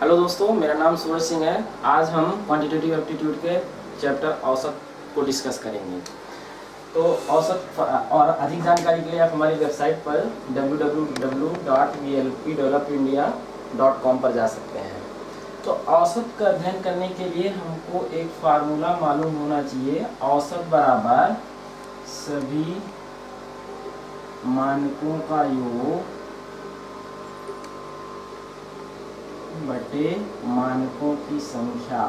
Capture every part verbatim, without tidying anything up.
Hello दोस्तों, मेरा नाम सूरज सिंह है। आज हम क्वांटिटेटिव एप्टीट्यूड के चैप्टर औसत को डिस्कस करेंगे। तो औसत और अधिक जानकारी के लिए आप हमारी वेबसाइट पर W W W dot V L P develop India dot com पर जा सकते हैं। तो औसत का अध्ययन करने के लिए हमको एक फार्मूला मालूम होना चाहिए। औसत बराबर सभी मानकों का योग बटे मानकों की संख्या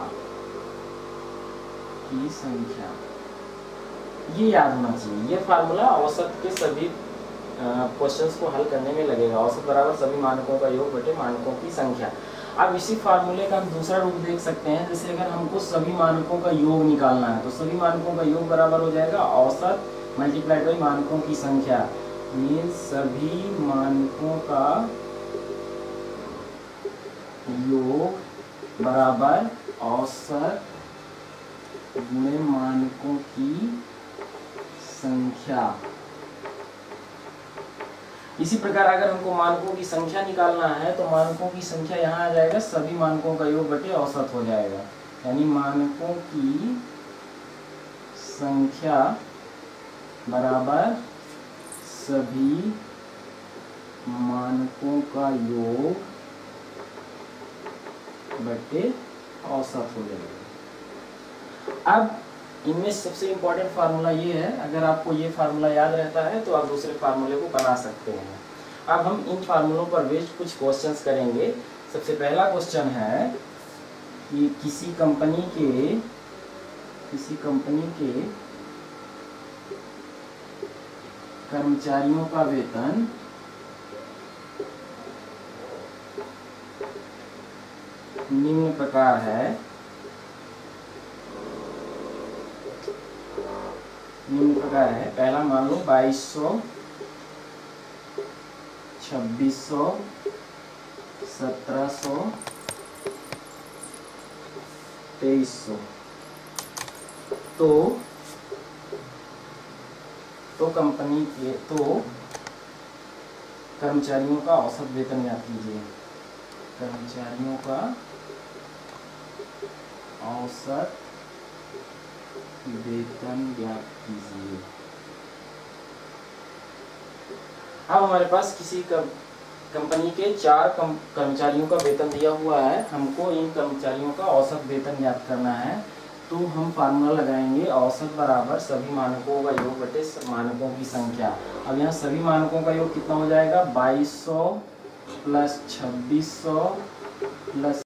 की संख्या ये याद होना चाहिए। ये फार्मूला औसत के सभी क्वेश्चंस को हल करने में लगेगा। औसत बराबर सभी मानकों का योग बटे मानकों की संख्या। अब इसी फार्मूले का हम दूसरा रूप देख सकते हैं। जैसे अगर हमको सभी मानकों का योग निकालना है तो सभी मानकों का योग बराबर हो जाएगा औसत मल्टीप्लाइड बाई मानकों की संख्या। मीन्स सभी मानकों का योग बराबर औसत गुणे मानकों की संख्या। इसी प्रकार अगर हमको मानकों की संख्या निकालना है तो मानकों की संख्या यहाँ आ जाएगा, सभी मानकों का योग बटे औसत हो जाएगा। यानी मानकों की संख्या बराबर सभी मानकों का योग बटे औसत हो जाएगा। अब इनमें सबसे इम्पोर्टेंट फार्मूला ये है। अगर आपको ये फार्मूला याद रहता है तो आप दूसरे फार्मूले को बना सकते हैं। अब हम इन फार्मूलों पर बेस्ड कुछ क्वेश्चंस करेंगे। सबसे पहला क्वेश्चन है कि किसी कंपनी के किसी कंपनी के कर्मचारियों का वेतन निम्न प्रकार है। निम्न प्रकार है पहला मान लो बाईस सौ, छब्बीस सौ, सत्रह सौ, तेईस सौ। तो तो कंपनी के तो कर्मचारियों का औसत वेतन ज्ञात कीजिए। कर्मचारियों का औसत वेतन ज्ञात कीजिए। अब हमारे पास किसी कंपनी के चार कर्मचारियों का वेतन दिया हुआ है। हमको इन कर्मचारियों का औसत वेतन ज्ञात करना है। तो हम फार्मूला लगाएंगे औसत बराबर सभी मानकों का योग बटे मानकों की संख्या। अब यहाँ सभी मानकों का योग कितना हो जाएगा, बाईस सौ प्लस छब्बीस सौ प्लस